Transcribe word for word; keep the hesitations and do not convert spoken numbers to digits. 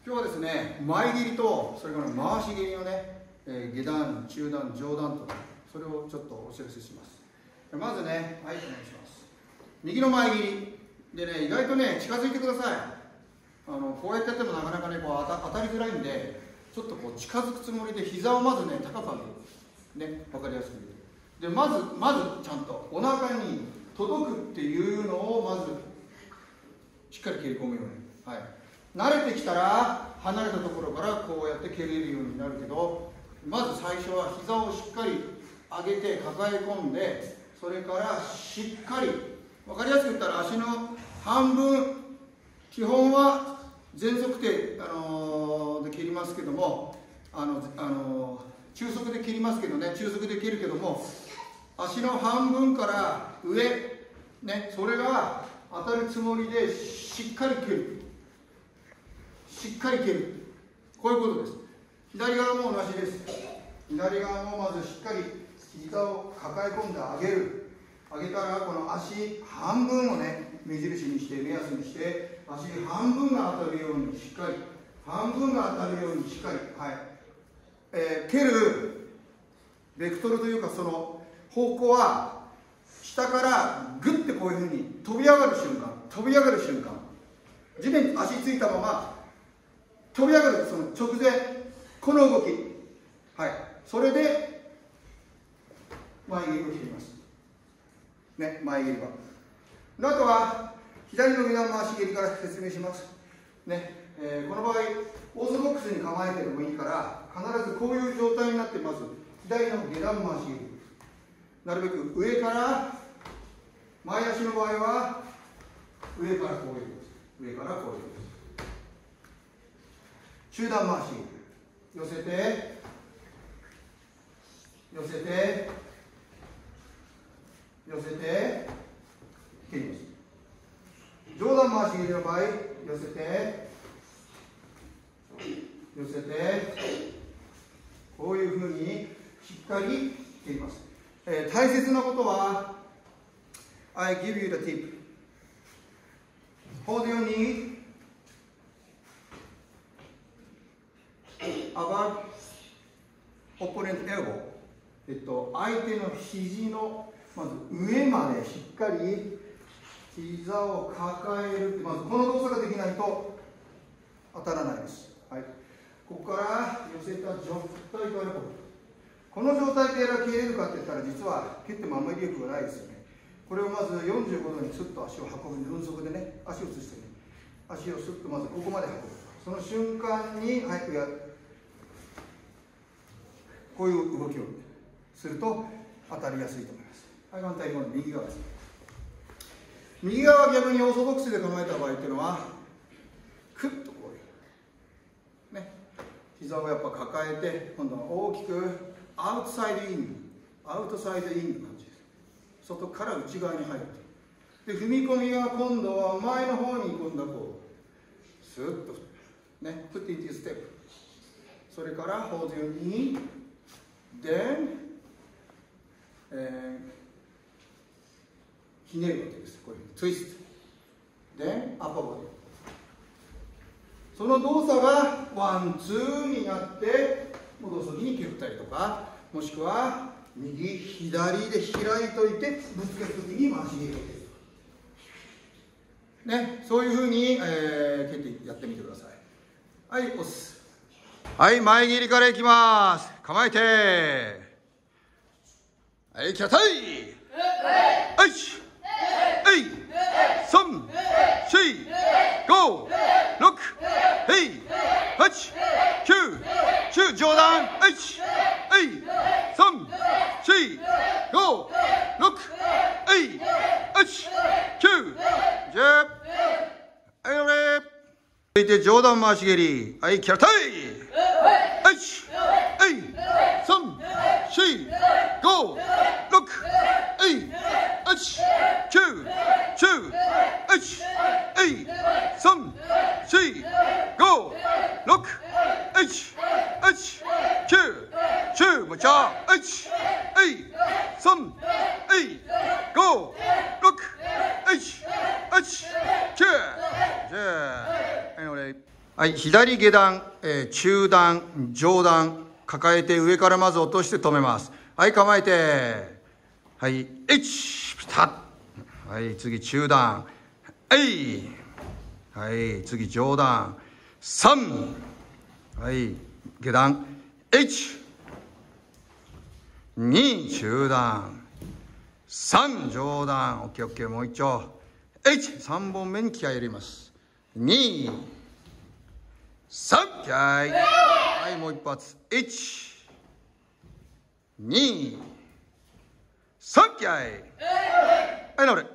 今日はですね、前蹴りとそれから回し蹴りのね、えー、下段、中段、上段と、それをちょっとお知らせします。まずね、はい、お願いします。右の前蹴りでね、意外とね、近づいてください。あのこうやってやってもなかなかね、こう当た、当たりづらいんで、ちょっとこう近づくつもりで膝をまずね、高く上げる。ね、わかりやすく言う。で、まず、まずちゃんとお腹に届くっていうのをまずしっかり蹴り込むように。はい。慣れてきたら離れたところからこうやって蹴れるようになるけど、まず最初は膝をしっかり上げて抱え込んで、それからしっかり分かりやすく言ったら足の半分、基本は全足手、あのー、で蹴りますけども、あの、あのー、中足で蹴りますけどね、中足で蹴るけども、足の半分から上、ね、それが当たるつもりでしっかり蹴る。しっかり蹴る。こういうことです。左側も同じです。左側もまずしっかり膝を抱え込んで上げる。上げたらこの足半分をね、目印にして目安にして足半分が当たるようにしっかり、半分が当たるようにしっかり、はい、えー、蹴るベクトルというかその方向は下からグッてこういうふうに飛び上がる瞬間、飛び上がる瞬間、地面に足ついたまま飛び上がるその直前、この動き、はい、それで前蹴りを切りますね、前蹴りは。あとは左の下段回し蹴りから説明しますね、えー、この場合オーソドックスに構えてでもいいから必ずこういう状態になってます。左の下段回し蹴り、なるべく上から前足の場合は上からこういう上からこういう中段回し寄せて寄せて寄せて蹴ります。上段回し蹴りの場合寄せて寄せてこういうふうにしっかり蹴ります。えー、大切なことは I give you the tip. Hold your knee above opponent elbow. えっと、相手の肘のまず上までしっかり膝を抱える。まずこの動作ができないと当たらないです。はい、ここから寄せた状態からこう。この状態でやら蹴れるかって言ったら実は蹴ってもあんまり力がないですよね。これをまずよんじゅうごどにスッと足を運ぶ、分速でね、足を移してね、足をスッとまずここまで運ぶ。その瞬間に早くやこういう動きをすると当たりやすいと思います。はい、反対に右側です。右側は逆にオーソドックスで構えた場合っていうのはクッとこういうね、膝をやっぱ抱えて今度は大きくアウトサイドイン、アウトサイドインの感じです。外から内側に入ると。で、踏み込みが今度は前の方に今度はこうスーッとね、put into step。それから hold your knee, then、えー、ひねるわけです。こういうツイスト。then upper body。その動作がワンツーになって戻す時に蹴ったりとか、もしくは右左で開いといてぶつける時に回し蹴りを蹴るね、そういうふうに、えー、蹴ってやってみてください。はい、押す。はい、前蹴りからいきます。構えて、はい、キャタイ、はい、はい、さん、よん、ご、ろく、はい、はち、きゅう、じゅう、上段、はい、はい、さん、よん、ご、ろく、はい、はち、きゅう、じゅう、はい、俺。続いて上段回し蹴り、はい、キャラタイ、はい、はい、さん、よん、ご、ろく、はい、はち、きゅう、じゅう、はい、はい、さん、よん、ご、ろく、はい、はち、きゅう、じゅう、もう一度、はい、はい、さん、はい、ご、ろく、はい、はち、きゅう、じゅう、はい、俺。 はい、左下段、えー、中段、上段、抱えて上からまず落として止めます。はい、構えて。はい、いち、ピタッ。はい、次中段。はい。はい、次上段。さん。はい、下段。いち。に、中段。さん、上段。オッケーオッケー、もう一丁。いち、さんぼんめに気合い入れます。に、さん、気合い。はい、もう一発。いち、に、さん、気合い。はい、直れ。